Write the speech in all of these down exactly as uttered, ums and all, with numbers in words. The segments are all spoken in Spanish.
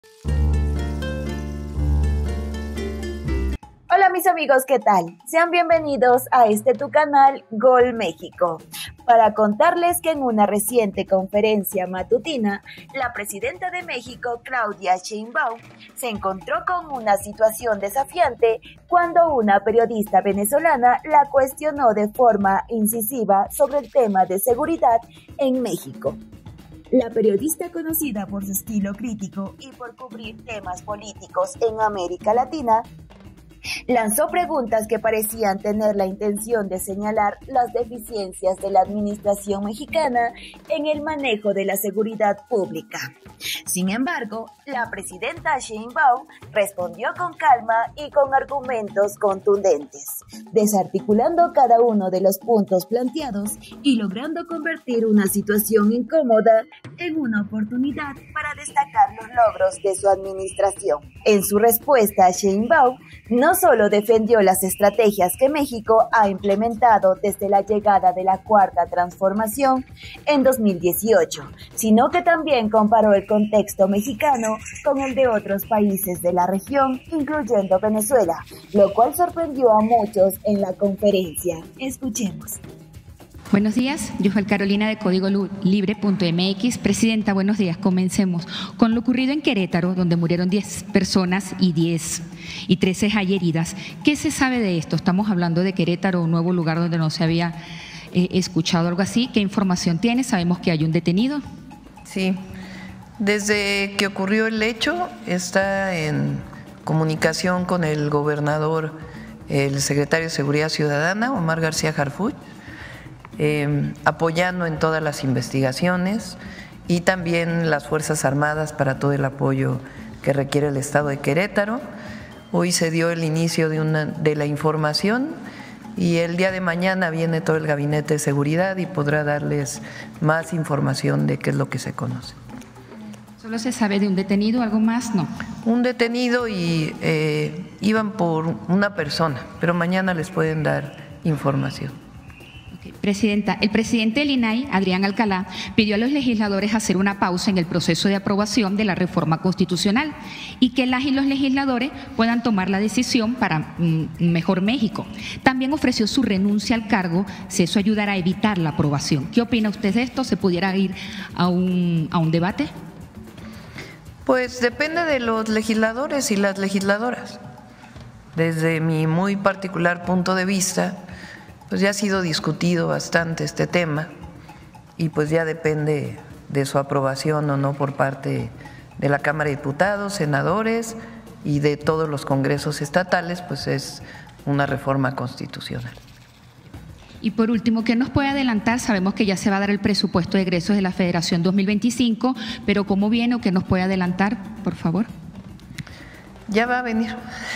Hola mis amigos, ¿qué tal? Sean bienvenidos a este tu canal Gol México, para contarles que en una reciente conferencia matutina, la presidenta de México, Claudia Sheinbaum, se encontró con una situación desafiante cuando una periodista venezolana la cuestionó de forma incisiva sobre el tema de seguridad en México. La periodista, conocida por su estilo crítico y por cubrir temas políticos en América Latina, lanzó preguntas que parecían tener la intención de señalar las deficiencias de la administración mexicana en el manejo de la seguridad pública. Sin embargo, la presidenta Sheinbaum respondió con calma y con argumentos contundentes, desarticulando cada uno de los puntos planteados y logrando convertir una situación incómoda en una oportunidad para destacar los logros de su administración. En su respuesta, Sheinbaum no solo defendió las estrategias que México ha implementado desde la llegada de la Cuarta Transformación en dos mil dieciocho, sino que también comparó el contexto mexicano con el de otros países de la región, incluyendo Venezuela, lo cual sorprendió a muchos en la conferencia. Escuchemos. Buenos días, yo soy Carolina de Código Libre punto M X. Presidenta, buenos días. Comencemos con lo ocurrido en Querétaro, donde murieron diez personas y diez y trece hay heridas. ¿Qué se sabe de esto? Estamos hablando de Querétaro, un nuevo lugar donde no se había eh, escuchado algo así. ¿Qué información tiene? Sabemos que hay un detenido. Sí, desde que ocurrió el hecho está en comunicación con el gobernador, el secretario de Seguridad Ciudadana, Omar García Harfuch, Eh, apoyando en todas las investigaciones, y también las Fuerzas Armadas para todo el apoyo que requiere el Estado de Querétaro. Hoy se dio el inicio de, una, de la información y el día de mañana viene todo el Gabinete de Seguridad y podrá darles más información de qué es lo que se conoce. ¿Solo se sabe de un detenido? ¿Algo más? No. Un detenido y eh, iban por una persona, pero mañana les pueden dar información. Presidenta, el presidente del I N A I, Adrián Alcalá, pidió a los legisladores hacer una pausa en el proceso de aprobación de la reforma constitucional y que las y los legisladores puedan tomar la decisión para un mejor México. También ofreció su renuncia al cargo si eso ayudara a evitar la aprobación. ¿Qué opina usted de esto? ¿Se pudiera ir a un, a un debate? Pues depende de los legisladores y las legisladoras. Desde mi muy particular punto de vista, pues ya ha sido discutido bastante este tema y pues ya depende de su aprobación o no por parte de la Cámara de Diputados, senadores y de todos los congresos estatales, pues es una reforma constitucional. Y por último, ¿qué nos puede adelantar? Sabemos que ya se va a dar el presupuesto de egresos de la Federación dos mil veinticinco, pero ¿cómo viene o qué nos puede adelantar, por favor? Ya va a venir.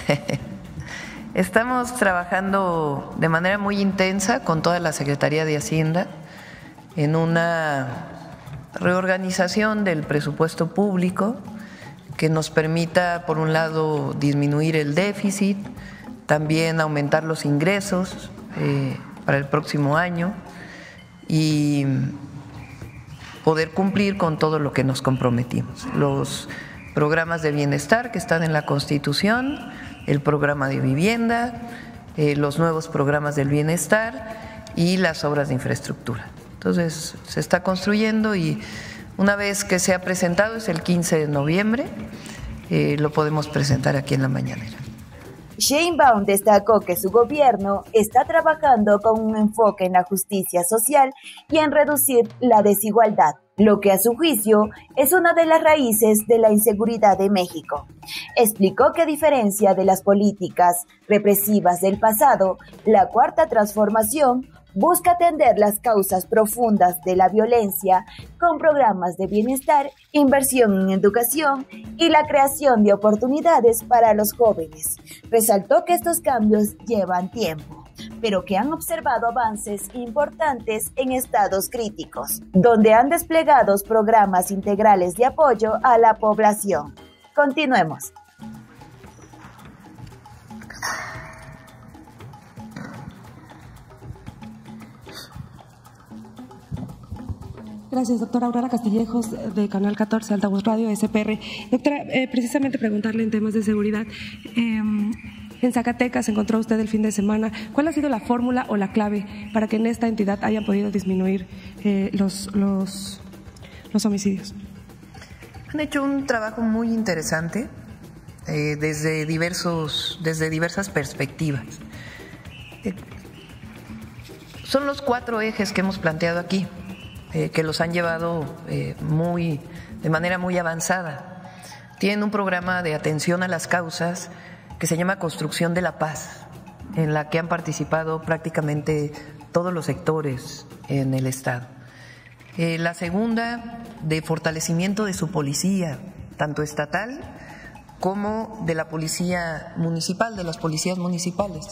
Estamos trabajando de manera muy intensa con toda la Secretaría de Hacienda en una reorganización del presupuesto público que nos permita, por un lado, disminuir el déficit, también aumentar los ingresos eh, para el próximo año y poder cumplir con todo lo que nos comprometimos. Los programas de bienestar que están en la Constitución, el programa de vivienda, eh, los nuevos programas del bienestar y las obras de infraestructura. Entonces, se está construyendo y una vez que sea presentado, es el quince de noviembre, eh, lo podemos presentar aquí en la mañanera. Sheinbaum destacó que su gobierno está trabajando con un enfoque en la justicia social y en reducir la desigualdad, lo que a su juicio es una de las raíces de la inseguridad de México. Explicó que a diferencia de las políticas represivas del pasado, la Cuarta Transformación busca atender las causas profundas de la violencia con programas de bienestar, inversión en educación y la creación de oportunidades para los jóvenes. Resaltó que estos cambios llevan tiempo, pero que han observado avances importantes en estados críticos, donde han desplegado programas integrales de apoyo a la población. Continuemos. Gracias, doctora Aurora Castillejos, de Canal catorce, Altavoz Radio, S P R. Doctora, eh, precisamente preguntarle en temas de seguridad. Eh, en Zacatecas encontró usted el fin de semana. ¿Cuál ha sido la fórmula o la clave para que en esta entidad hayan podido disminuir eh, los, los, los homicidios? Han hecho un trabajo muy interesante eh, desde, diversos, desde diversas perspectivas. Eh, son los cuatro ejes que hemos planteado aquí. Eh, que los han llevado eh, muy, de manera muy avanzada. Tienen un programa de atención a las causas que se llama Construcción de la Paz, en la que han participado prácticamente todos los sectores en el Estado. Eh, la segunda, de fortalecimiento de su policía, tanto estatal como de la policía municipal, de las policías municipales.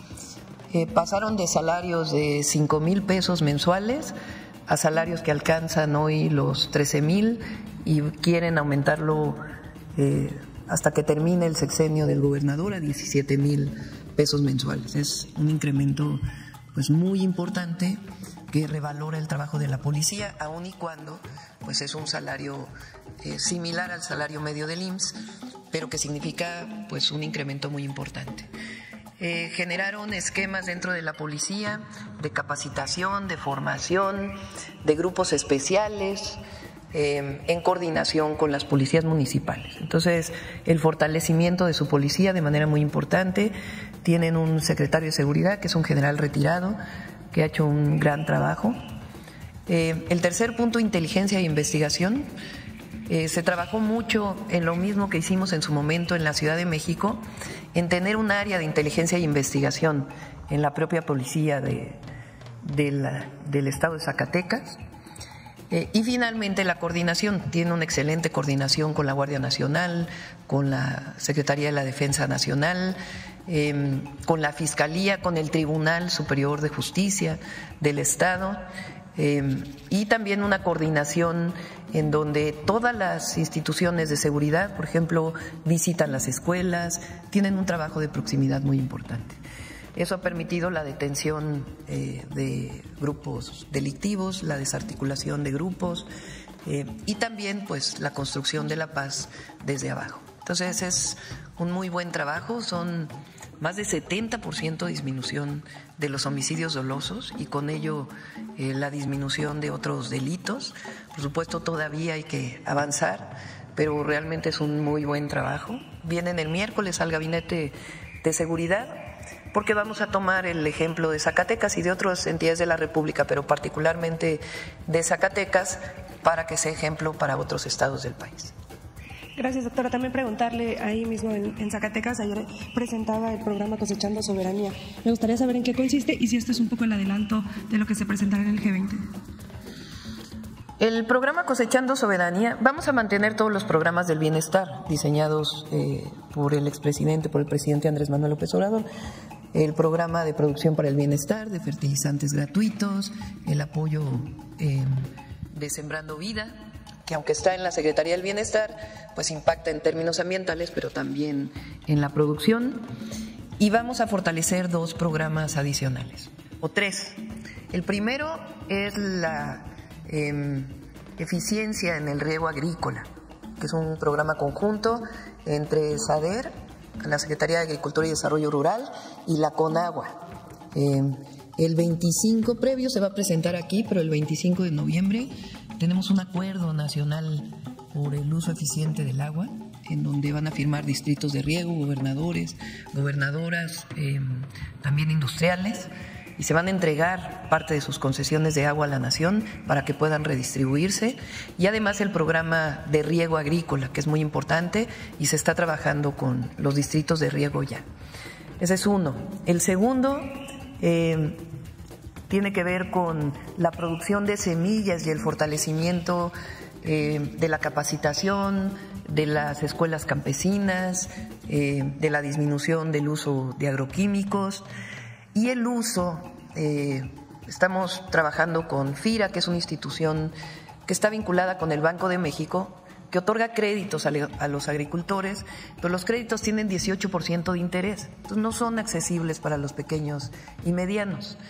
Eh, pasaron de salarios de cinco mil pesos mensuales a salarios que alcanzan hoy los trece mil y quieren aumentarlo eh, hasta que termine el sexenio del gobernador a diecisiete mil pesos mensuales. Es un incremento pues muy importante que revalora el trabajo de la policía, aun y cuando pues es un salario eh, similar al salario medio del I M S S, pero que significa pues un incremento muy importante. Eh, generaron esquemas dentro de la policía de capacitación, de formación, de grupos especiales, eh, en coordinación con las policías municipales. Entonces, el fortalecimiento de su policía de manera muy importante. Tienen un secretario de seguridad que es un general retirado que ha hecho un gran trabajo. Eh, el tercer punto, inteligencia e investigación. Eh, se trabajó mucho en lo mismo que hicimos en su momento en la Ciudad de México, en tener un área de inteligencia e investigación en la propia policía de, de la, del estado de Zacatecas. Eh, y finalmente la coordinación, tiene una excelente coordinación con la Guardia Nacional, con la Secretaría de la Defensa Nacional, eh, con la Fiscalía, con el Tribunal Superior de Justicia del Estado. Eh, y también una coordinación en donde todas las instituciones de seguridad, por ejemplo, visitan las escuelas, tienen un trabajo de proximidad muy importante. Eso ha permitido la detención eh, de grupos delictivos, la desarticulación de grupos eh, y también pues la construcción de la paz desde abajo. Entonces es un muy buen trabajo, son más de setenta por ciento de disminución de los homicidios dolosos y con ello eh, la disminución de otros delitos. Por supuesto todavía hay que avanzar, pero realmente es un muy buen trabajo. Vienen el miércoles al Gabinete de Seguridad porque vamos a tomar el ejemplo de Zacatecas y de otras entidades de la República, pero particularmente de Zacatecas, para que sea ejemplo para otros estados del país. Gracias, doctora. También preguntarle ahí mismo en, en Zacatecas, ayer presentaba el programa Cosechando Soberanía. Me gustaría saber en qué consiste y si esto es un poco el adelanto de lo que se presentará en el G veinte. El programa Cosechando Soberanía, vamos a mantener todos los programas del bienestar diseñados eh, por el expresidente, por el presidente Andrés Manuel López Obrador. El programa de producción para el bienestar, de fertilizantes gratuitos, el apoyo eh, de Sembrando Vida, que aunque está en la Secretaría del Bienestar, pues impacta en términos ambientales, pero también en la producción. Y vamos a fortalecer dos programas adicionales, o tres. El primero es la eh, eficiencia en el riego agrícola, que es un programa conjunto entre SADER, la Secretaría de Agricultura y Desarrollo Rural, y la CONAGUA. Eh, el veinticinco previo se va a presentar aquí, pero el veinticinco de noviembre tenemos un acuerdo nacional por el uso eficiente del agua, en donde van a firmar distritos de riego, gobernadores, gobernadoras, eh, también industriales, y se van a entregar parte de sus concesiones de agua a la nación para que puedan redistribuirse, y además el programa de riego agrícola, que es muy importante y se está trabajando con los distritos de riego ya. Ese es uno. El segundo eh, tiene que ver con la producción de semillas y el fortalecimiento eh, de la capacitación, de las escuelas campesinas, eh, de la disminución del uso de agroquímicos y el uso, eh, estamos trabajando con FIRA, que es una institución que está vinculada con el Banco de México, que otorga créditos a los agricultores, pero los créditos tienen dieciocho por ciento de interés, entonces no son accesibles para los pequeños y medianos.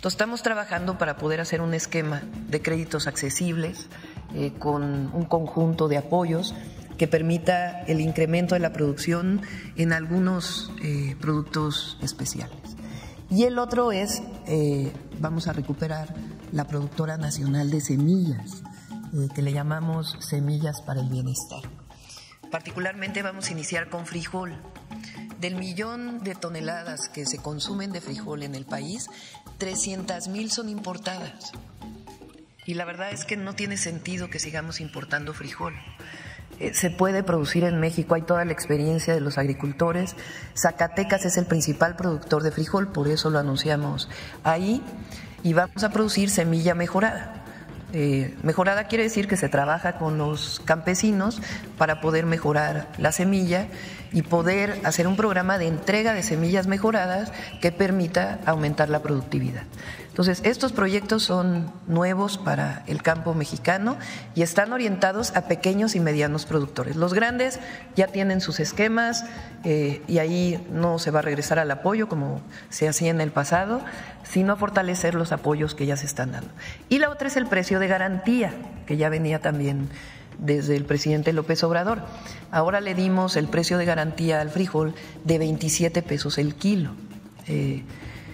Entonces estamos trabajando para poder hacer un esquema de créditos accesibles eh, con un conjunto de apoyos que permita el incremento de la producción en algunos eh, productos especiales. Y el otro es, eh, vamos a recuperar la productora nacional de semillas, eh, que le llamamos Semillas para el Bienestar. Particularmente vamos a iniciar con frijol. Del millón de toneladas que se consumen de frijol en el país, trescientas mil son importadas. Y la verdad es que no tiene sentido que sigamos importando frijol. Eh, se puede producir en México, hay toda la experiencia de los agricultores. Zacatecas es el principal productor de frijol, por eso lo anunciamos ahí, y vamos a producir semilla mejorada. Eh, mejorada quiere decir que se trabaja con los campesinos para poder mejorar la semilla y poder hacer un programa de entrega de semillas mejoradas que permita aumentar la productividad. Entonces, estos proyectos son nuevos para el campo mexicano y están orientados a pequeños y medianos productores. Los grandes ya tienen sus esquemas eh, y ahí no se va a regresar al apoyo como se hacía en el pasado, sino a fortalecer los apoyos que ya se están dando. Y la otra es el precio de garantía, que ya venía también desde el presidente López Obrador. Ahora le dimos el precio de garantía al frijol de veintisiete pesos el kilo. Eh,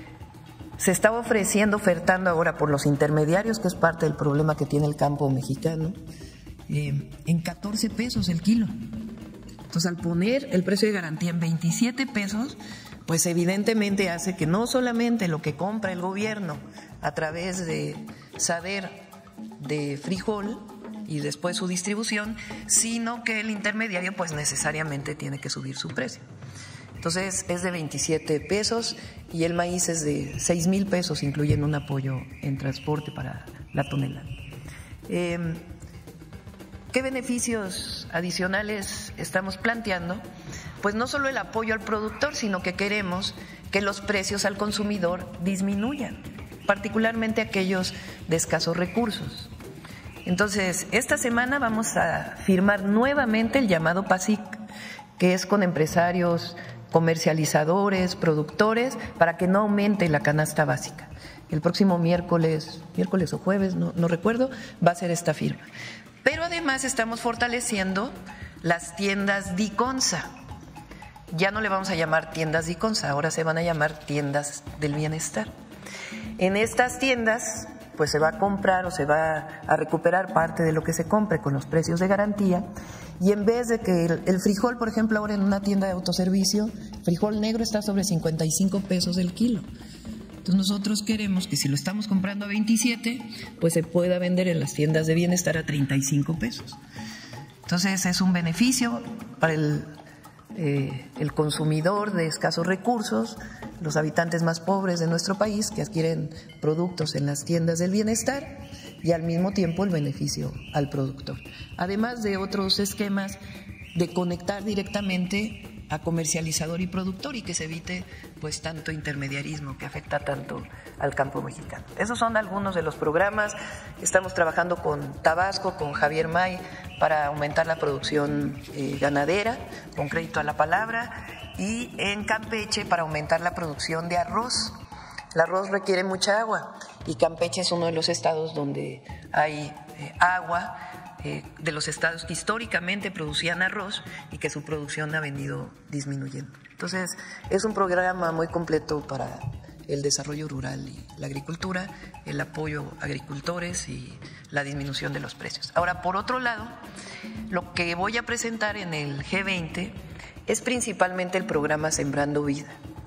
se está ofreciendo, ofertando ahora por los intermediarios, que es parte del problema que tiene el campo mexicano, eh, en catorce pesos el kilo. Entonces, al poner el precio de garantía en veintisiete pesos, pues evidentemente hace que no solamente lo que compra el gobierno a través de saber de frijol y después su distribución, sino que el intermediario pues necesariamente tiene que subir su precio. Entonces es de veintisiete pesos y el maíz es de seis mil pesos, incluyendo un apoyo en transporte para la tonelada. Eh, ¿Qué beneficios adicionales estamos planteando? Pues no solo el apoyo al productor, sino que queremos que los precios al consumidor disminuyan, particularmente aquellos de escasos recursos. Entonces, esta semana vamos a firmar nuevamente el llamado PASIC, que es con empresarios, comercializadores, productores, para que no aumente la canasta básica. El próximo miércoles, miércoles o jueves, no, no recuerdo, va a ser esta firma. Pero además estamos fortaleciendo las tiendas Diconsa. Ya no le vamos a llamar tiendas Diconsa, ahora se van a llamar tiendas del bienestar. En estas tiendas pues se va a comprar o se va a recuperar parte de lo que se compre con los precios de garantía, y en vez de que el, el frijol, por ejemplo, ahora en una tienda de autoservicio, frijol negro está sobre cincuenta y cinco pesos el kilo. Entonces nosotros queremos que si lo estamos comprando a veintisiete, pues se pueda vender en las tiendas de bienestar a treinta y cinco pesos. Entonces es un beneficio para el, eh, el consumidor de escasos recursos, los habitantes más pobres de nuestro país que adquieren productos en las tiendas del bienestar, y al mismo tiempo el beneficio al productor. Además de otros esquemas de conectar directamente a comercializador y productor y que se evite pues tanto intermediarismo que afecta tanto al campo mexicano. Esos son algunos de los programas. Estamos trabajando con Tabasco, con Javier May, para aumentar la producción eh, ganadera, con crédito a la palabra, y en Campeche para aumentar la producción de arroz. El arroz requiere mucha agua y Campeche es uno de los estados donde hay eh, agua, eh, de los estados que históricamente producían arroz y que su producción ha venido disminuyendo. Entonces, es un programa muy completo para el desarrollo rural y la agricultura, el apoyo a agricultores y la disminución de los precios. Ahora, por otro lado, lo que voy a presentar en el G veinte es principalmente el programa Sembrando Vida.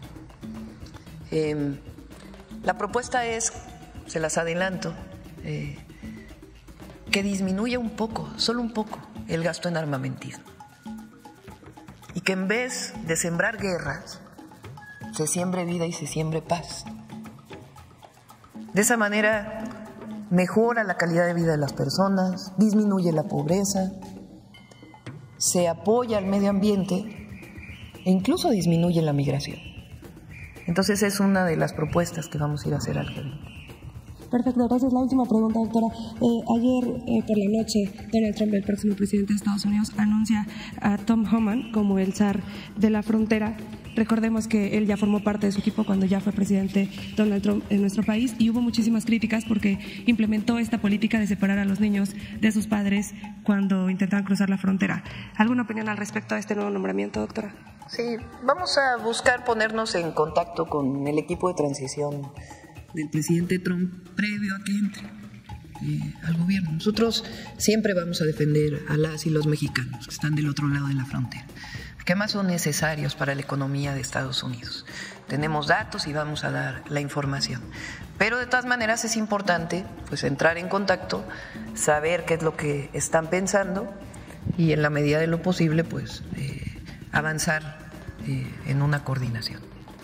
Eh, la propuesta es, se las adelanto, eh, que disminuya un poco, solo un poco, el gasto en armamentismo. Y que en vez de sembrar guerras, se siembre vida y se siembre paz. De esa manera mejora la calidad de vida de las personas, disminuye la pobreza, se apoya al medio ambiente e incluso disminuye la migración. Entonces es una de las propuestas que vamos a ir a hacer al G veinte. Perfecto, gracias. La última pregunta, doctora. Eh, ayer eh, por la noche, Donald Trump, el próximo presidente de Estados Unidos, anuncia a Tom Homan como el zar de la frontera. Recordemos que él ya formó parte de su equipo cuando ya fue presidente Donald Trump en nuestro país y hubo muchísimas críticas porque implementó esta política de separar a los niños de sus padres cuando intentaban cruzar la frontera. ¿Alguna opinión al respecto a este nuevo nombramiento, doctora? Sí, vamos a buscar ponernos en contacto con el equipo de transición del presidente Trump previo a que entre eh, al gobierno. Nosotros siempre vamos a defender a las y los mexicanos que están del otro lado de la frontera, que más son necesarios para la economía de Estados Unidos. Tenemos datos y vamos a dar la información. Pero de todas maneras es importante pues entrar en contacto, saber qué es lo que están pensando y en la medida de lo posible pues eh, avanzar eh, en una coordinación.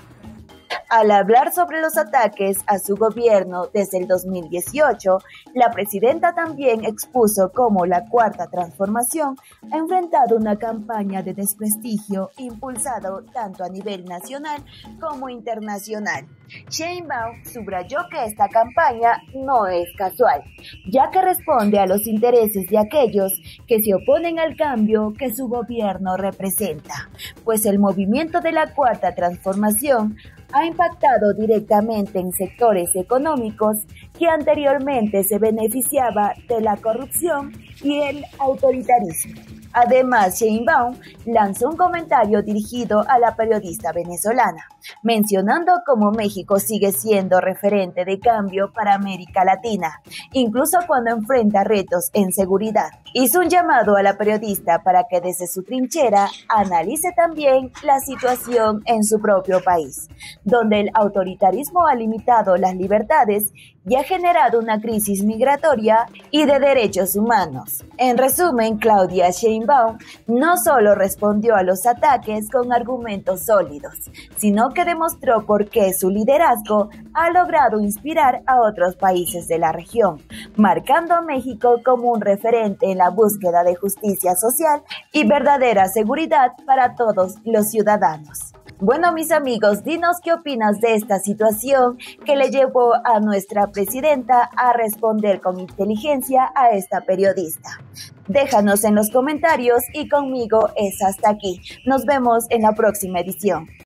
Al hablar sobre los ataques a su gobierno desde el dos mil dieciocho, la presidenta también expuso cómo la Cuarta Transformación ha enfrentado una campaña de desprestigio impulsado tanto a nivel nacional como internacional. Sheinbaum subrayó que esta campaña no es casual, ya que responde a los intereses de aquellos que se oponen al cambio que su gobierno representa, pues el movimiento de la Cuarta Transformación ha impactado directamente en sectores económicos que anteriormente se beneficiaba de la corrupción y el autoritarismo. Además, Sheinbaum lanzó un comentario dirigido a la periodista venezolana, mencionando cómo México sigue siendo referente de cambio para América Latina, incluso cuando enfrenta retos en seguridad. Hizo un llamado a la periodista para que desde su trinchera analice también la situación en su propio país, donde el autoritarismo ha limitado las libertades y ha generado una crisis migratoria y de derechos humanos. En resumen, Claudia Sheinbaum no solo respondió a los ataques con argumentos sólidos, sino que demostró por qué su liderazgo ha logrado inspirar a otros países de la región, marcando a México como un referente en la búsqueda de justicia social y verdadera seguridad para todos los ciudadanos. Bueno, mis amigos, dinos qué opinas de esta situación que le llevó a nuestra presidenta a responder con inteligencia a esta periodista. Déjanos en los comentarios y conmigo es hasta aquí. Nos vemos en la próxima edición.